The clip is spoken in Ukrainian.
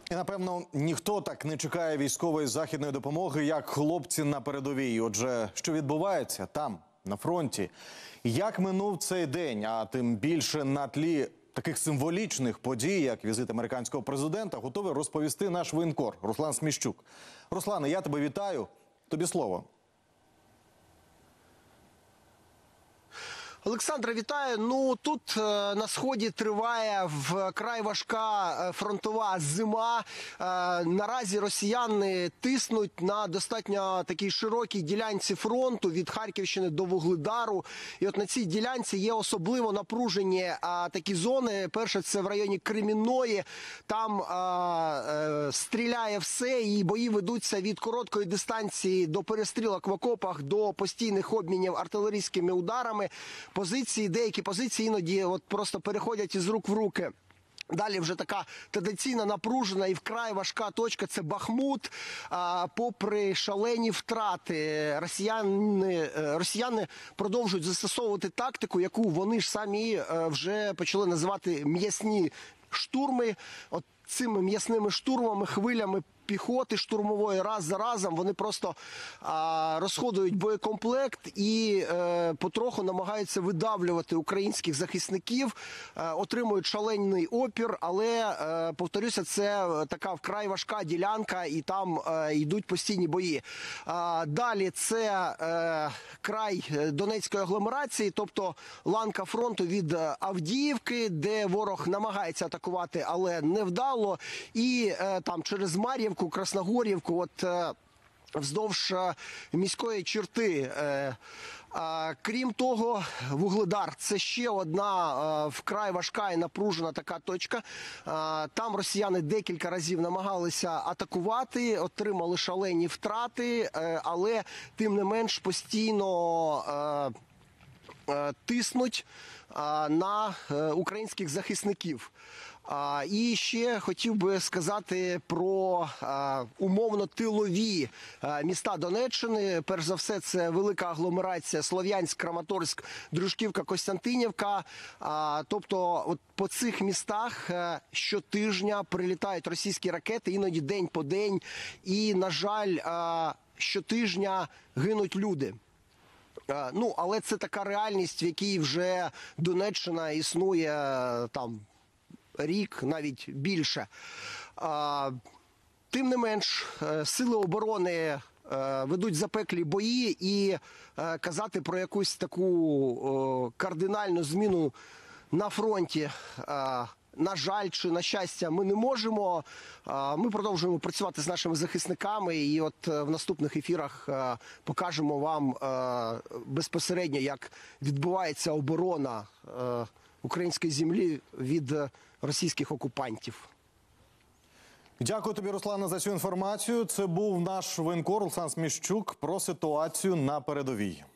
І, напевно, ніхто так не чекає військової західної допомоги, як хлопці на передовій. Отже, що відбувається там, на фронті? Як минув цей день, а тим більше на тлі таких символічних подій, як візит американського президента, готовий розповісти наш воєнкор Руслан Сміщук. Руслане, я тебе вітаю. Тобі слово. Олександре, вітаю. Ну, тут на Сході триває вкрай важка фронтова зима. Наразі росіяни тиснуть на достатньо такій широкій ділянці фронту від Харківщини до Вугледару. І от на цій ділянці є особливо напружені такі зони. Перше, це в районі Кремінної. Там стріляє все, і бої ведуться від короткої дистанції до перестрілок в окопах, до постійних обмінів артилерійськими ударами. Деякі позиції іноді просто переходять із рук в руки. Далі вже така традиційна, напружена і вкрай важка точка – це Бахмут. Попри шалені втрати, росіяни продовжують застосовувати тактику, яку вони ж самі вже почали називати м'ясні штурми. От цими м'ясними штурмами, хвилями піхоти штурмової раз за разом вони просто розходують боєкомплект і потроху намагаються видавлювати українських захисників, отримують шалений опір, але, повторюся, це така вкрай важка ділянка і там йдуть постійні бої. Далі це край Донецької агломерації, тобто ланка фронту від Авдіївки, де ворог намагається атакувати, але невдало, і там через Мар'ївку, Красногорівку, вздовж міської черти. Крім того, Вугледар – це ще одна вкрай важка і напружена така точка. Там росіяни декілька разів намагалися атакувати, отримали шалені втрати, але тим не менш постійно тиснуть на українських захисників. І ще хотів би сказати про умовно тилові міста Донеччини. Перш за все, це велика агломерація Слов'янськ, Краматорськ, Дружківка, Костянтинівка. Тобто от по цих містах щотижня прилітають російські ракети, іноді день по день. І, на жаль, щотижня гинуть люди. Ну, але це така реальність, в якій вже Донеччина існує там рік, навіть більше. Тим не менш, сили оборони ведуть запеклі бої, і казати про якусь таку кардинальну зміну на фронті, на жаль чи на щастя, ми не можемо. Ми продовжуємо працювати з нашими захисниками, і от в наступних ефірах покажемо вам безпосередньо, як відбувається оборона української землі від російських окупантів. Дякую тобі, Руслане, за цю інформацію. Це був наш воєнкор Руслан Сміщук про ситуацію на передовій.